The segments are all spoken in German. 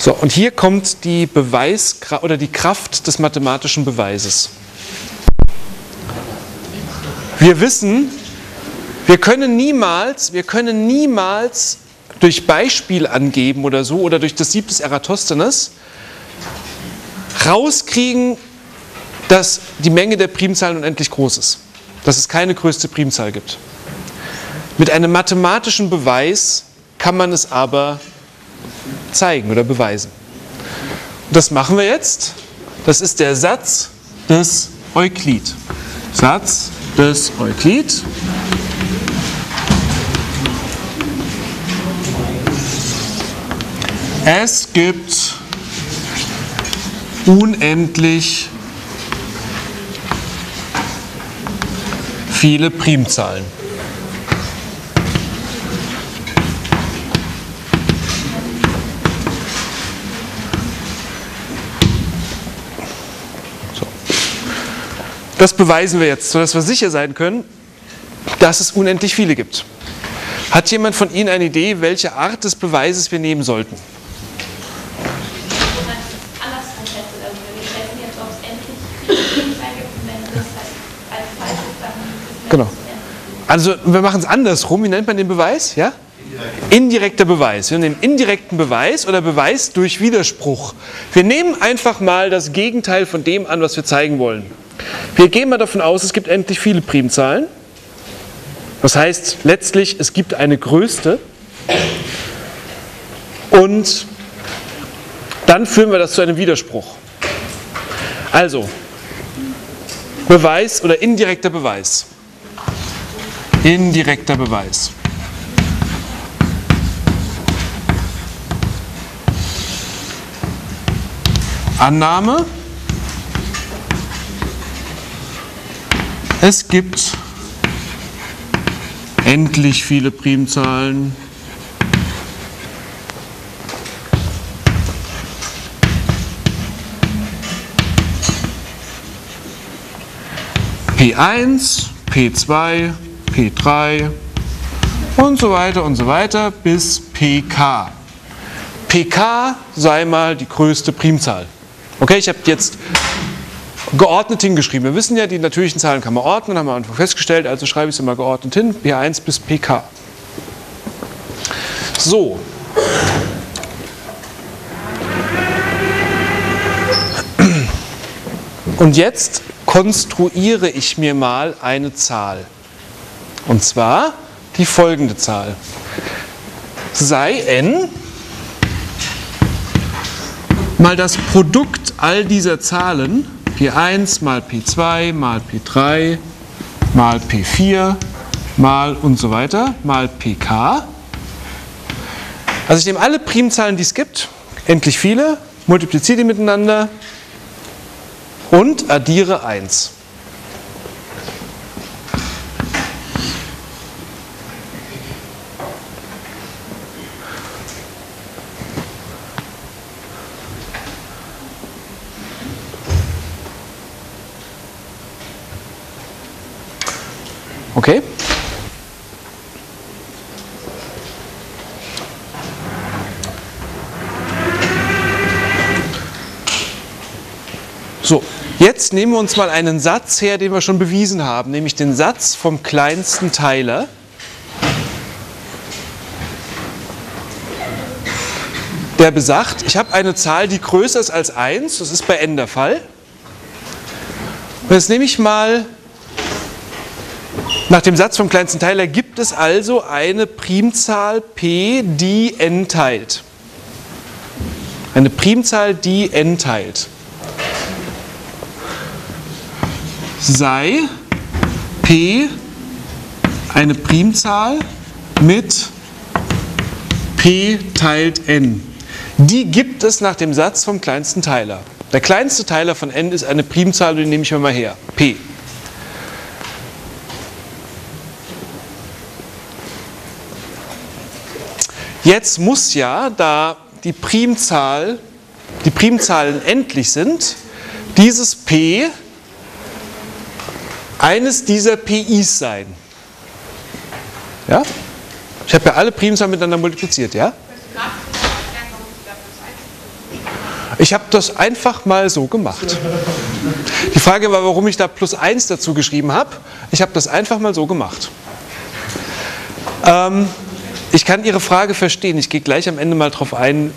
So, und hier kommt die oder die Kraft des mathematischen Beweises. Wir wissen, wir können niemals durch Beispiel angeben oder so oder durch das Sieb des Eratosthenes rauskriegen, dass die Menge der Primzahlen unendlich groß ist. Dass es keine größte Primzahl gibt. Mit einem mathematischen Beweis kann man es aber zeigen oder beweisen. Und das machen wir jetzt. Das ist der Satz des Euklid. Satz des Euklid. Es gibt unendlich viele Primzahlen. So. Das beweisen wir jetzt, sodass wir sicher sein können, dass es unendlich viele gibt. Hat jemand von Ihnen eine Idee, welche Art des Beweises wir nehmen sollten? Genau. Also wir machen es andersrum. Wie nennt man den Beweis? Ja? Indirekter Beweis. Wir nehmen indirekten Beweis oder Beweis durch Widerspruch. Wir nehmen einfach mal das Gegenteil von dem an, was wir zeigen wollen. Wir gehen mal davon aus, es gibt endlich viele Primzahlen. Das heißt letztlich, es gibt eine größte. Und dann führen wir das zu einem Widerspruch. Also, Beweis oder indirekter Beweis. Indirekter Beweis. Annahme. Es gibt endlich viele Primzahlen. P1, P2, P3 und so weiter bis PK. PK sei mal die größte Primzahl. Okay, ich habe jetzt geordnet hingeschrieben. Wir wissen ja, die natürlichen Zahlen kann man ordnen, haben wir am Anfang festgestellt, also schreibe ich sie mal geordnet hin, P1 bis PK. So. Und jetzt konstruiere ich mir mal eine Zahl. Und zwar die folgende Zahl. Sei n mal das Produkt all dieser Zahlen, P1 mal P2 mal P3 mal P4 mal und so weiter, mal PK. Also ich nehme alle Primzahlen, die es gibt, endlich viele, multipliziere die miteinander und addiere 1. Okay? So, jetzt nehmen wir uns mal einen Satz her, den wir schon bewiesen haben, nämlich den Satz vom kleinsten Teiler. Der besagt, ich habe eine Zahl, die größer ist als 1, das ist bei n der Fall. Und jetzt nehme ich mal, nach dem Satz vom kleinsten Teiler gibt es also eine Primzahl p, die n teilt. Eine Primzahl, die n teilt. Sei p eine Primzahl mit p teilt n. Die gibt es nach dem Satz vom kleinsten Teiler. Der kleinste Teiler von n ist eine Primzahl, die nehme ich mir mal her, p. Jetzt muss ja, da die Primzahlen endlich sind, dieses p eines dieser PIs sein. Ja? Ich habe ja alle Primzahlen miteinander multipliziert, ja? Ich habe das einfach mal so gemacht. Die Frage war, warum ich da +1 dazu geschrieben habe. Ich habe das einfach mal so gemacht. Ich kann Ihre Frage verstehen. Ich gehe gleich am Ende mal drauf ein,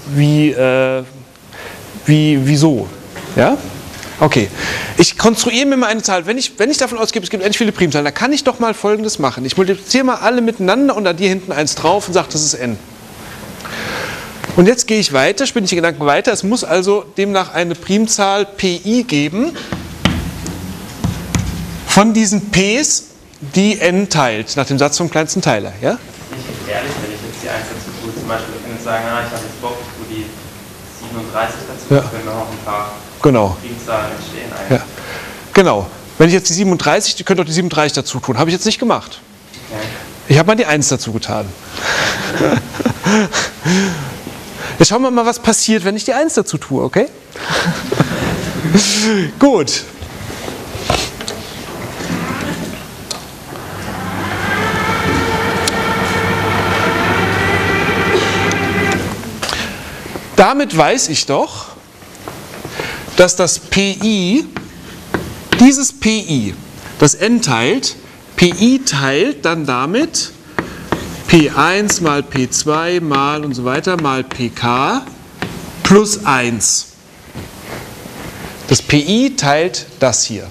wieso. Ja? Okay. Ich konstruiere mir mal eine Zahl. Wenn ich davon ausgehe, es gibt endlich viele Primzahlen, dann kann ich doch mal Folgendes machen. Ich multipliziere mal alle miteinander und addiere hinten 1 drauf und sage, das ist n. Und jetzt gehe ich weiter, spinne ich die Gedanken weiter. Es muss also demnach eine Primzahl Pi geben von diesen P's, die n teilt, nach dem Satz vom kleinsten Teiler. Ja? Nicht ehrlich, wenn ich jetzt die 1 dazu tue, zum Beispiel, ich kann jetzt sagen, ich habe jetzt Bock, ich tue die 37 dazu, ja. können noch ein paar Primzahlen entstehen. Ja. Genau. Wenn ich jetzt die 37, ihr könnt auch die 37 dazu tun. Habe ich jetzt nicht gemacht. Okay. Ich habe mal die 1 dazu getan. Jetzt schauen wir mal, was passiert, wenn ich die 1 dazu tue, okay? Gut. Damit weiß ich doch, dass das Pi, dieses Pi, das n teilt, Pi teilt dann damit P1 mal P2 mal und so weiter mal Pk plus 1. Das Pi teilt das hier.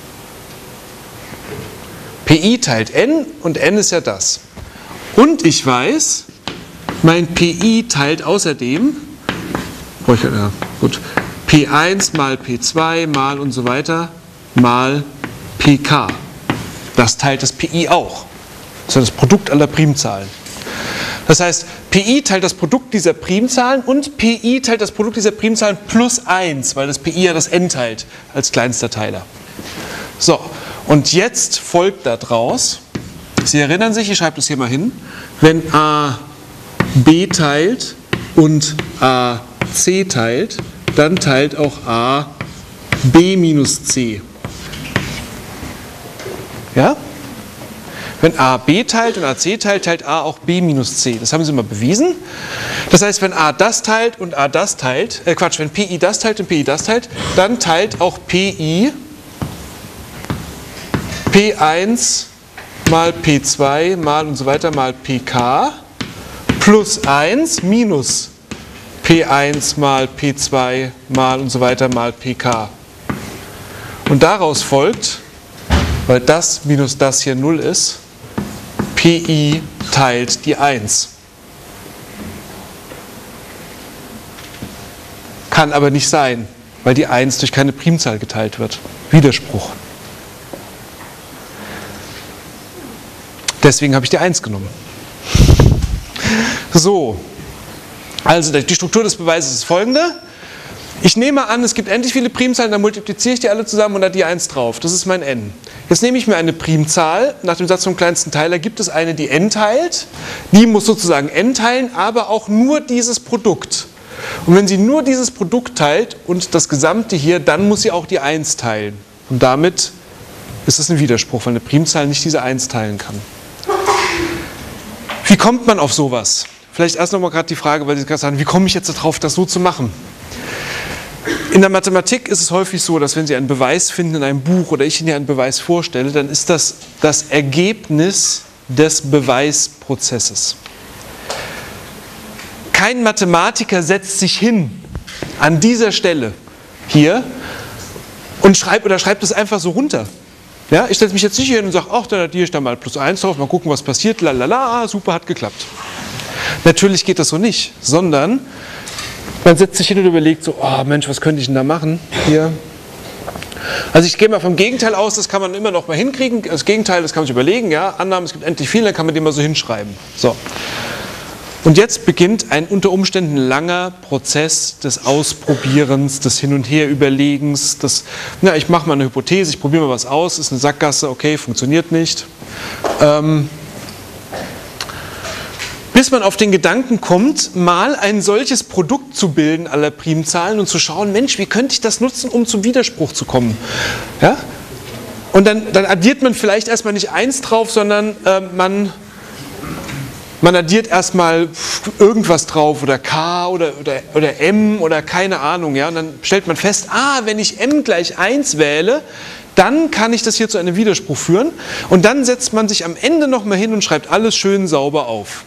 Pi teilt n und n ist ja das. Und ich weiß, mein Pi teilt außerdem, P1 mal P2 mal und so weiter mal Pk. Das teilt das Pi auch. Das ist das Produkt aller Primzahlen. Das heißt, Pi teilt das Produkt dieser Primzahlen und Pi teilt das Produkt dieser Primzahlen plus 1, weil das Pi ja das n teilt als kleinster Teiler. So, und jetzt folgt daraus, Sie erinnern sich, ich schreibe das hier mal hin, wenn a b teilt und a c teilt, dann teilt auch a b minus c. Ja? Wenn a b teilt und a c teilt, teilt a auch b minus c. Das haben Sie mal bewiesen. Das heißt, wenn a das teilt und a das teilt, wenn Pi das teilt und Pi das teilt, dann teilt auch Pi P1 mal P2 mal und so weiter mal Pk plus 1 minus P1 mal P2 mal und so weiter mal Pk. Und daraus folgt, weil das minus das hier 0 ist, Pi teilt die 1. Kann aber nicht sein, weil die 1 durch keine Primzahl geteilt wird. Widerspruch. Deswegen habe ich die 1 genommen. So, also die Struktur des Beweises ist folgende. Ich nehme an, es gibt endlich viele Primzahlen, dann multipliziere ich die alle zusammen und da die 1 drauf. Das ist mein n. Jetzt nehme ich mir eine Primzahl, nach dem Satz vom kleinsten Teiler gibt es eine, die n teilt. Die muss sozusagen n teilen, aber auch nur dieses Produkt. Und wenn sie nur dieses Produkt teilt und das Gesamte hier, dann muss sie auch die 1 teilen. Und damit ist es ein Widerspruch, weil eine Primzahl nicht diese 1 teilen kann. Wie kommt man auf sowas? Vielleicht erst nochmal gerade die Frage, weil Sie gerade sagen, wie komme ich jetzt darauf, das so zu machen? In der Mathematik ist es häufig so, dass wenn Sie einen Beweis finden in einem Buch oder ich Ihnen einen Beweis vorstelle, dann ist das das Ergebnis des Beweisprozesses. Kein Mathematiker setzt sich hin an dieser Stelle hier und schreibt es einfach so runter. Ja, ich setze mich jetzt nicht hier hin und sage, ach, dann addiere ich da mal plus 1 drauf, mal gucken, was passiert, lalala, super, hat geklappt. Natürlich geht das so nicht, sondern man setzt sich hin und überlegt so, oh Mensch, was könnte ich denn da machen hier? Also ich gehe mal vom Gegenteil aus, das kann man immer noch mal hinkriegen. Das Gegenteil, das kann man sich überlegen, ja, Annahmen, es gibt endlich viele, dann kann man die mal so hinschreiben. So. Und jetzt beginnt ein unter Umständen langer Prozess des Ausprobierens, des Hin- und Her-Überlegens, ich mache mal eine Hypothese, ich probiere mal was aus, ist eine Sackgasse, okay, funktioniert nicht. Bis man auf den Gedanken kommt, mal ein solches Produkt zu bilden aller Primzahlen und zu schauen, Mensch, wie könnte ich das nutzen, um zum Widerspruch zu kommen? Ja? Und dann addiert man vielleicht erstmal nicht 1 drauf, sondern man Man addiert erstmal irgendwas drauf oder K oder M oder keine Ahnung, ja, und dann stellt man fest, wenn ich M gleich 1 wähle, dann kann ich das hier zu einem Widerspruch führen und dann setzt man sich am Ende nochmal hin und schreibt alles schön sauber auf.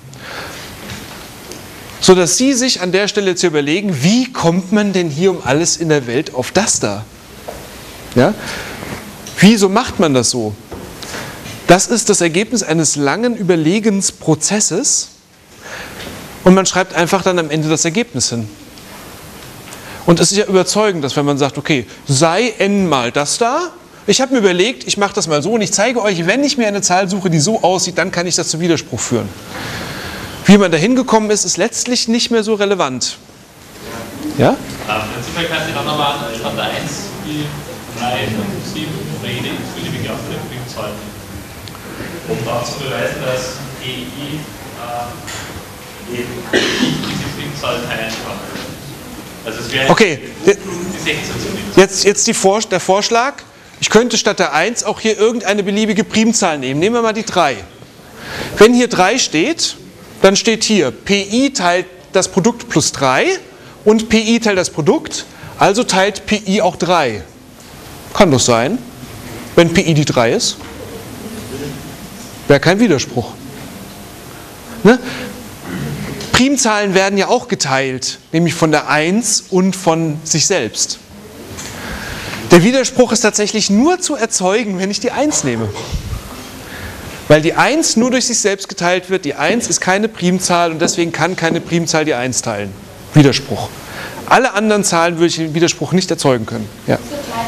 Sodass Sie sich an der Stelle jetzt überlegen, wie kommt man denn hier um alles in der Welt auf das da? Ja? Wieso macht man das so? Das ist das Ergebnis eines langen Überlegensprozesses und man schreibt einfach dann am Ende das Ergebnis hin. Und es ist ja überzeugend, dass wenn man sagt, okay, sei n mal das da, ich habe mir überlegt, ich mache das mal so und ich zeige euch, wenn ich mir eine Zahl suche, die so aussieht, dann kann ich das zu Widerspruch führen. Wie man da hingekommen ist, ist letztlich nicht mehr so relevant. Ja? Prinzipiell kann ich dann nochmal anstatt der 1 die 3, 5, 7 oder jede x-beliebige Primzahl. Um dann zu beweisen, dass EI eben nicht diese Primzahl teilen kann. Also es wäre okay, die 16 jetzt der Vorschlag, ich könnte statt der 1 auch hier irgendeine beliebige Primzahl nehmen. Nehmen wir mal die 3. Wenn hier 3 steht, dann steht hier, Pi teilt das Produkt plus 3 und Pi teilt das Produkt, also teilt Pi auch 3. Kann doch sein, wenn Pi die 3 ist. Wäre kein Widerspruch. Ne? Primzahlen werden ja auch geteilt, nämlich von der 1 und von sich selbst. Der Widerspruch ist tatsächlich nur zu erzeugen, wenn ich die 1 nehme. Weil die 1 nur durch sich selbst geteilt wird, die 1 ist keine Primzahl und deswegen kann keine Primzahl die 1 teilen. Widerspruch. Alle anderen Zahlen würde ich den Widerspruch nicht erzeugen können. Ja.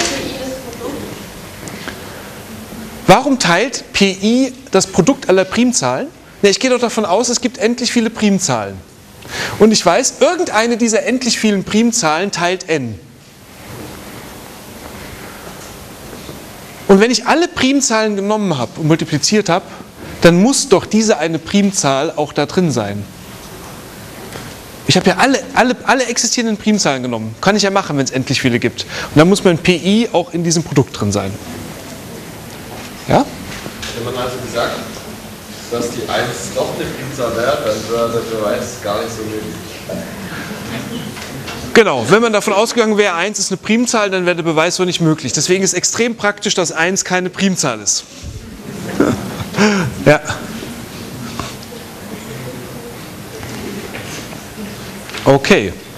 Warum teilt Pi das Produkt aller Primzahlen? Ja, ich gehe doch davon aus, es gibt endlich viele Primzahlen. Und ich weiß, irgendeine dieser endlich vielen Primzahlen teilt n. Und wenn ich alle Primzahlen genommen habe und multipliziert habe, dann muss doch diese eine Primzahl auch da drin sein. Ich habe ja alle existierenden Primzahlen genommen. Kann ich ja machen, wenn es endlich viele gibt. Und dann muss mein Pi auch in diesem Produkt drin sein. Ja? Wenn man also gesagt, dass die 1 doch eine Primzahl wäre, dann wäre der Beweis gar nicht so nötig. Genau, wenn man davon ausgegangen wäre, 1 ist eine Primzahl, dann wäre der Beweis so nicht möglich. Deswegen ist extrem praktisch, dass 1 keine Primzahl ist. Ja. Okay.